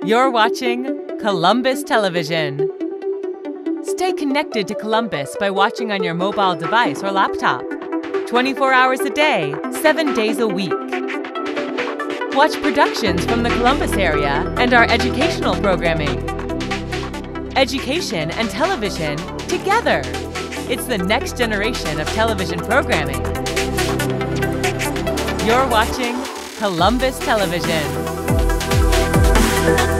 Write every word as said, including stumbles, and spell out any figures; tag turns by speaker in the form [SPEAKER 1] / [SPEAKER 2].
[SPEAKER 1] You're watching Columbus Television. Stay connected to Columbus by watching on your mobile device or laptop. twenty-four hours a day, seven days a week. Watch productions from the Columbus area and our educational programming. Education and television together. It's the next generation of television programming. You're watching Columbus Television.